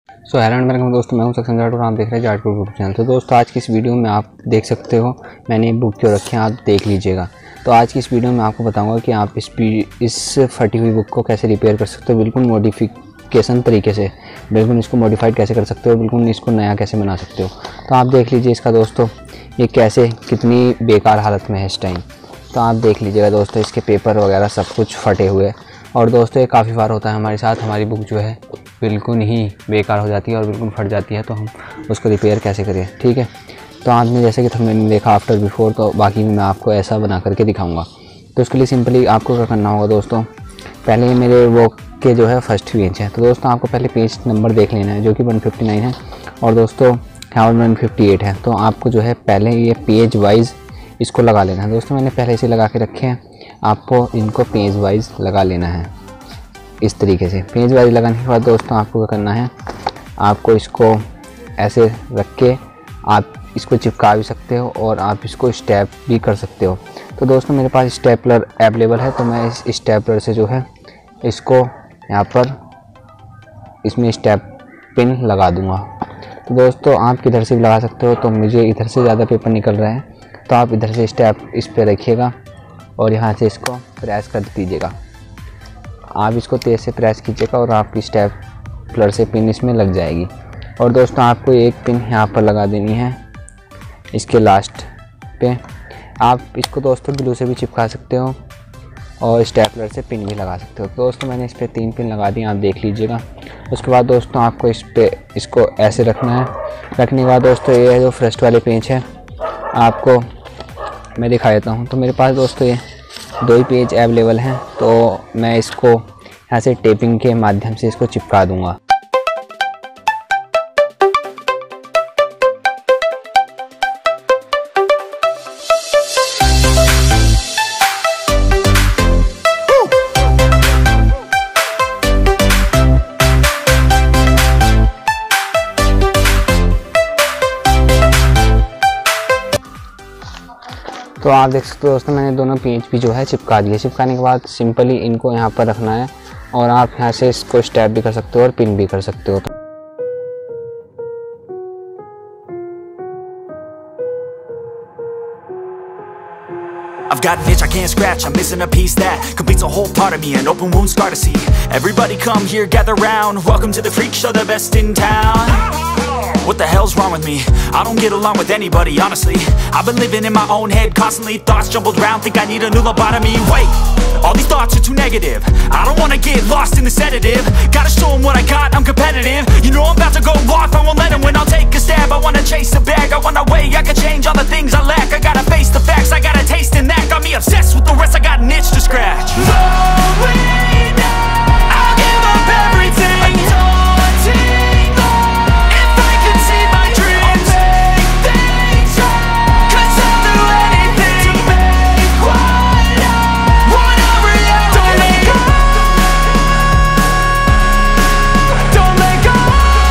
Hello welcome दोस्तों, मैं हूं सक्सेना जाट और आप देख रहे हैं जाटपुर यूट्यूब चैनल। तो दोस्तों आज की इस वीडियो में आप देख सकते हो मैंने बुक क्यों रखी है, आप देख लीजिएगा। तो आज की इस वीडियो में आपको बताऊंगा कि आप इस फटी हुई बुक को कैसे रिपेयर कर सकते हो, बिल्कुल मॉडिफिकेशन तरीके से, बिल्कुल इसको मॉडिफाइड कैसे कर सकते हो, बिल्कुल इसको नया कैसे बना सकते हो। तो आप देख लीजिए इसका दोस्तों, ये कैसे कितनी बेकार हालत में है इस टाइम। तो आप देख लीजिएगा दोस्तों, इसके पेपर वगैरह सब कुछ फटे हुए। और दोस्तों ये काफ़ी बार होता है हमारे साथ, हमारी बुक जो है बिल्कुल ही बेकार हो जाती है और बिल्कुल फट जाती है। तो हम उसको रिपेयर कैसे करें, ठीक है। तो आपने जैसे कि थंबनेल देखा आफ्टर बिफोर, तो बाकी मैं आपको ऐसा बना करके दिखाऊंगा। तो उसके लिए सिंपली आपको क्या करना होगा दोस्तों, पहले मेरे वो के जो है फर्स्ट पेज है। तो दोस्तों आपको पहले पेज नंबर देख लेना है जो कि 159 है और दोस्तों 158 है। तो आपको जो है पहले ये पेज वाइज इसको लगा लेना है। दोस्तों मैंने पहले से लगा के रखे हैं, आपको इनको पेज वाइज लगा लेना है इस तरीके से। पेज वाइज लगाने के बाद दोस्तों आपको क्या करना है, आपको इसको ऐसे रख के आप इसको चिपका भी सकते हो और आप इसको स्टेप भी कर सकते हो। तो दोस्तों मेरे पास स्टेपलर अवेलेबल है, तो मैं इस स्टेपलर से जो है इसको यहाँ पर इसमें स्टेप पिन लगा दूँगा। तो दोस्तों आप किधर से भी लगा सकते हो, तो मुझे इधर से ज़्यादा पेपर निकल रहा है तो आप इधर से स्टेप इस पर रखिएगा और यहाँ से इसको प्रेस कर दीजिएगा। आप इसको तेज़ से प्रेस कीजिएगा और आपकी स्टेपलर से पिन इसमें लग जाएगी। और दोस्तों आपको एक पिन यहाँ पर लगा देनी है इसके लास्ट पे। आप इसको दोस्तों ग्लू से भी चिपका सकते हो और स्टेपलर से पिन भी लगा सकते हो। तो दोस्तों मैंने इस पर 3 पिन लगा दी, आप देख लीजिएगा। उसके बाद दोस्तों आपको इसको ऐसे रखना है। रखने के बाद दोस्तों ये है जो फर्स्ट वाले पेज है, आपको मैं दिखा देता हूँ। तो मेरे पास दोस्तों ये 2 ही पेज अवेलेबल हैं, तो मैं इसको यहाँ से टेपिंग के माध्यम से इसको चिपका दूँगा। तो आप देख सकते हो दोस्तों मैंने दोनों पेज भी जो है चिपका दिए। चिपकाने के बाद सिंपली इनको यहाँ पर रखना है और आप यहाँ से इसको स्टेप भी कर सकते हो और पिन भी कर सकते हो। I've got an itch I can't scratch, I'm missing a piece that completes a whole part of me, an open wound scar to see. Everybody come here, gather round, welcome to the freak show, the best in town. What the hell's wrong with me? I don't get along with anybody, honestly. I've been living in my own head, constantly thoughts jumbled around, think I need a new lobotomy. Wait, all these thoughts are too negative. I don't wanna get lost in the sedative. Gotta show them what I got, I'm competitive. You know I'm about to go off, I won't let them win. I'll take a stab, I wanna chase the bag. I wanna weigh, I can change all the things I lack. I gotta face the facts, I got a taste in that. Got me obsessed with the rest, I got an itch to scratch. Lonely now, I'll give up everything. Daunting though, if I could see my dreams, I'll make things right. 'Cause I'll do anything to make what I wanna real. Don't let go, don't let go.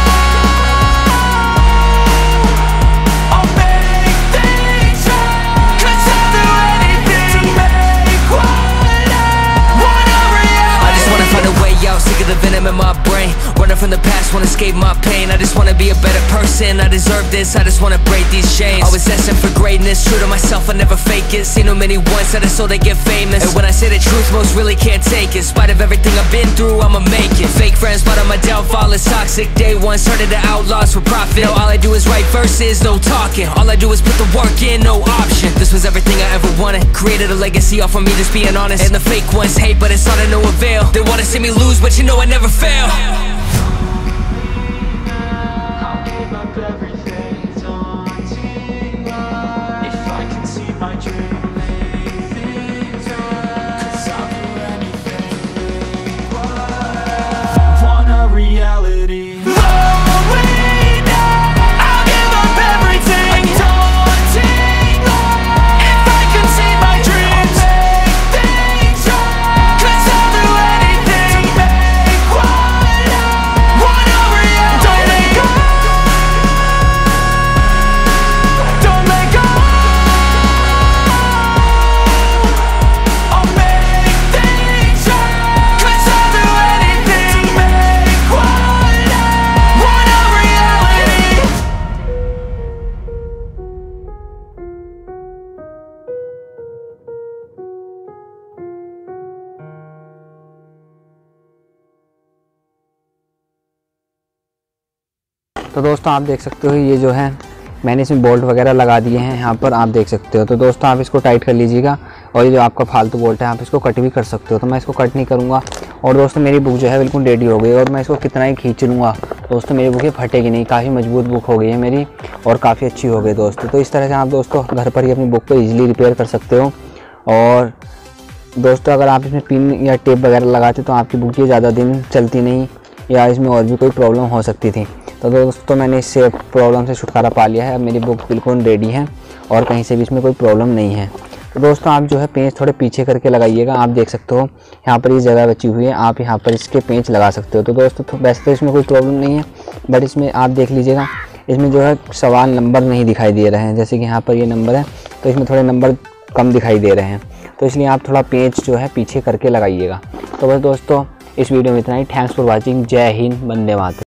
I'll make things right. 'Cause I'll do anything to make what I wanna real. I just wanna find a way out, sick of the venom in my brain. Running from the past, wanna escape my pain. I just wanna be a better person, I deserve this, I just wanna break these chains. Always destined for greatness, true to myself, I never fake it. Seen too many once, I just so they get famous. And when I say the truth, most really can't take it. In spite of everything I've been through, I'ma make it. Fake friends, but on my downfall is toxic. Day one, started to outlaws for profit. Now all I do is write verses, no talking. All I do is put the work in, no option. This was everything I ever wanted. Created a legacy off of me, just being honest. And the fake ones hate, but it's all to no avail. They wanna see me lose, but you know I never fail. I'll give up everything, daunting love. If I can see my dream, make things right. 'Cause I'll do anything to make what I want a reality. Lonely now, I'll give up everything. Daunting love. If I can see my dreams, I'll make things right. 'Cause I'll do anything to make what I तो दोस्तों आप देख सकते हो ये जो है मैंने इसमें बोल्ट वगैरह लगा दिए हैं, यहाँ पर आप देख सकते हो। तो दोस्तों आप इसको टाइट कर लीजिएगा और ये जो आपका फालतू बोल्ट है आप इसको कट भी कर सकते हो। तो मैं इसको कट नहीं करूँगा। और दोस्तों मेरी बुक जो है बिल्कुल रेडी हो गई और मैं इसको कितना ही खींच लूँगा दोस्तों मेरी बुक ये फटेगी नहीं। काफ़ी मजबूत बुक हो गई है मेरी और काफ़ी अच्छी हो गई दोस्तों। तो इस तरह से आप दोस्तों घर पर ही अपनी बुक को ईजिली रिपेयर कर सकते हो। और दोस्तों अगर आप इसमें पिन या टेप वगैरह लगाते तो आपकी बुक ये ज़्यादा दिन चलती नहीं या इसमें और भी कोई प्रॉब्लम हो सकती थी। तो दोस्तों मैंने इससे प्रॉब्लम से छुटकारा पा लिया है। अब मेरी बुक बिल्कुल रेडी है और कहीं से भी इसमें कोई प्रॉब्लम नहीं है। तो दोस्तों आप जो है पेंच थोड़े पीछे करके लगाइएगा। आप देख सकते हो यहाँ पर ये जगह बची हुई है, आप यहाँ पर इसके पेंच लगा सकते हो। तो दोस्तों वैसे तो इसमें कोई प्रॉब्लम नहीं है, बट इसमें आप देख लीजिएगा इसमें जो है सवाल नंबर नहीं दिखाई दे रहे हैं। जैसे कि यहाँ पर ये नंबर है तो इसमें थोड़े नंबर कम दिखाई दे रहे हैं, तो इसलिए आप थोड़ा पेंच जो है पीछे करके लगाइएगा। तो बस दोस्तों इस वीडियो में इतना ही। Thanks for watching. जय हिंद, वंदे मातरम।